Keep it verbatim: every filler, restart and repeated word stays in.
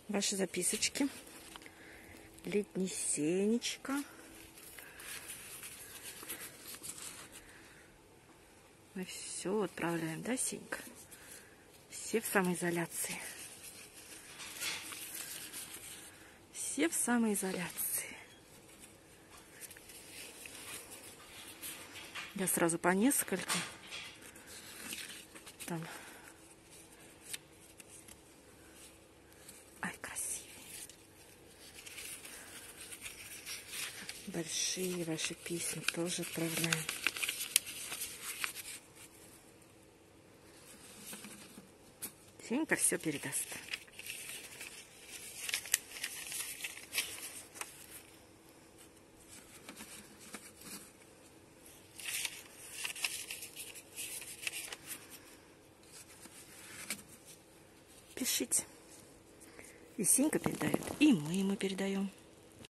ваши записочки. Летний Сенечка. Мы все отправляем, да, Сенька? Все в самоизоляции. Все в самоизоляции. Я сразу по несколько. Там. Ай, красивее. Большие ваши письма тоже отправляем. Сенька все передаст. Пишите. И Сенька передает, и мы ему передаем.